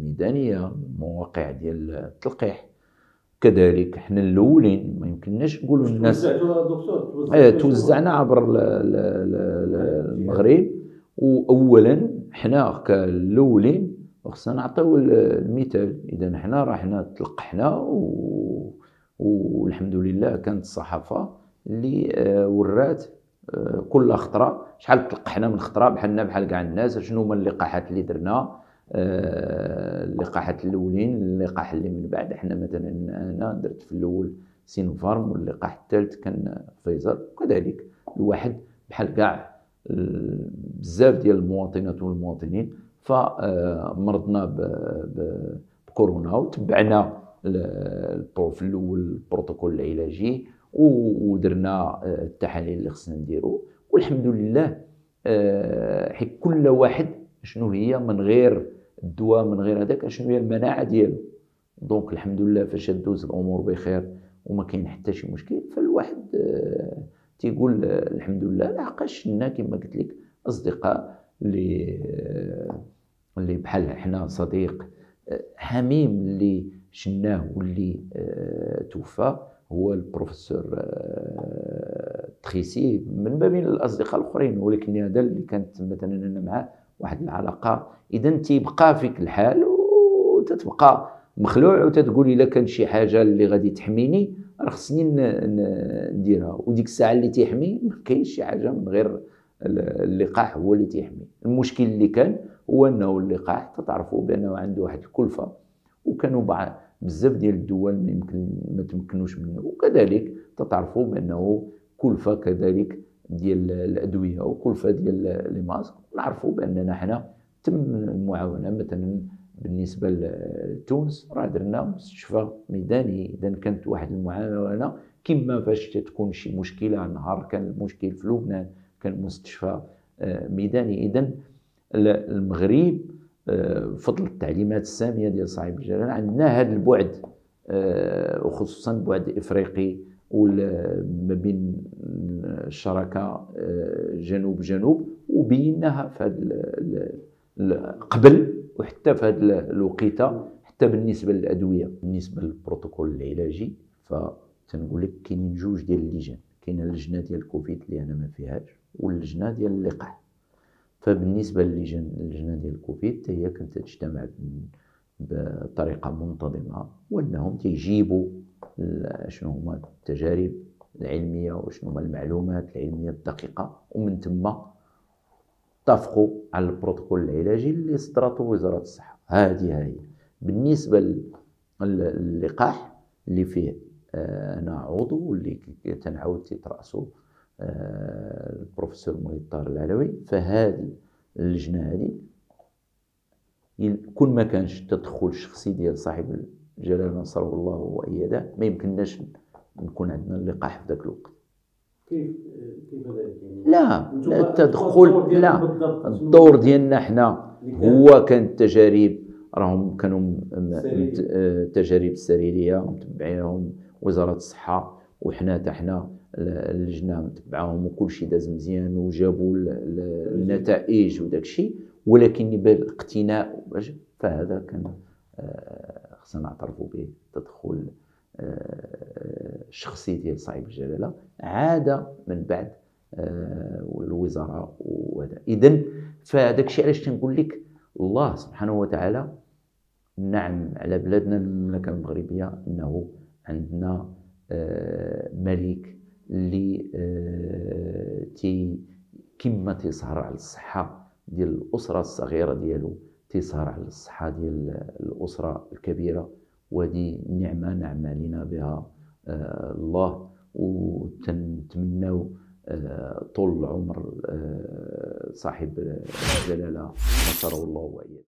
الميدانيه، المواقع ديال التلقيح. كذلك حنا الاولين، ما يمكنناش نقولوا الناس توزعنا عبر المغرب. واولا حنا كالاولين خصنا نعطيو المثال. اذا حنا رحنا تلقحنا والحمد لله كانت الصحافه اللي ورات كل خطره شحال تلقحنا من خطره بحال كاع الناس، شنو هما اللقاحات اللي درنا، اللقاحات الاولين، اللقاح اللي من بعد. حنا مثلا انا درت في الاول سينوفارم، واللقاح الثالث كان فايزر. وكذلك الواحد بحال كاع بزاف ديال المواطنات والمواطنين فمرضنا بكورونا، وتبعنا في الاول البروتوكول العلاجي ودرنا التحاليل اللي خصنا نديرو. والحمد لله حيت كل واحد شنو هي من غير الدواء من غير هذاك شنو هي المناعه ديالو. دونك الحمد لله فاش دوز الامور بخير وما كاين حتى شي مشكل، فالواحد تيقول الحمد لله. لحقاش شنا كما قلت لك اصدقاء اللي بحال حنا صديق حميم اللي شناه واللي توفى هو البروفيسور تريسي، من بين الاصدقاء الاخرين، ولكن هذا اللي كانت مثلا انا معاه واحد العلاقه. اذا تيبقى فيك الحال وتتبقى مخلوع وتتقول الا كان شي حاجه اللي غادي تحميني راه خصني نديرها. وديك الساعه اللي تيحمي ما كاينش شي حاجه من غير اللقاح هو اللي تيحمي. المشكل اللي كان هو انه اللقاح تتعرفوا بانه عنده واحد الكلفه، وكانوا بزاف ديال الدول ما تمكنوش منه. وكذلك تتعرفوا بانه كلفه كذلك ديال الادويه وكلفه ديال لي ماسك. نعرفوا باننا حنا تم المعاونه مثلا بالنسبه لتونس، راه درنا مستشفى ميداني. اذا كانت واحد المعاونه كما فاش تكون شي مشكله، نهار كان المشكل في لبنان كان مستشفى ميداني. اذا المغرب بفضل التعليمات الساميه ديال صاحب الجلاله عندنا هذا البعد، وخصوصا البعد الافريقي ما بين الشراكه جنوب جنوب، وبيناها في هذا قبل وحتى في هذا الوقيته. حتى بالنسبه للادويه، بالنسبه للبروتوكول العلاجي، فتنقول لك كاينين جوج ديال اللجان. كاينه اللجنه ديال الكوفيد اللي انا ما فيهاش، واللجنه ديال اللقاح. فبالنسبه اللجنه ديال الكوفيد هي كانت تجتمع بطريقه منتظمه، وانهم تيجيبوا شنو هما التجارب العلميه وشنو هما المعلومات العلميه الدقيقه، ومن ثم اتفقوا على البروتوكول العلاجي اللي صدرته وزاره الصحه. هذه هي بالنسبه للقاح اللي فيه انا عضو، واللي تنعاود تيتراسو البروفيسور مولي الطاهر العلوي. فهذه اللجنه هذه كون ما كانش تدخل شخصي ديال صاحب الجلاله نصره الله وايده ما يمكنناش نكون عندنا اللقاح في ذاك الوقت. كيف ذلك؟ لا التدخل، لا الدور ديالنا حنا هو كان التجارب، راهم كانوا التجارب السريريه متبعينهم وزاره الصحه، وحنا حتى حنا اللجنه متبعاهم، وكل شيء داز مزيان وجابوا النتائج وداك الشيء. ولكن بالاقتناء فهذا كان خصنا نعترفوا به تدخل الشخصي ديال صاحب الجلاله عاد من بعد الوزاره. وهذا اذا فهذاك الشيء علاش تنقول لك الله سبحانه وتعالى نعم على بلادنا المملكه المغربيه انه عندنا ملك اللي كما تيسهر على الصحه ديال الاسره الصغيره ديالو تيسهر على الصحه ديال الاسره الكبيره. وهذه نعمه نعم علينا بها الله، وتنتمناو طول العمر صاحب الجلاله نصره الله وايده.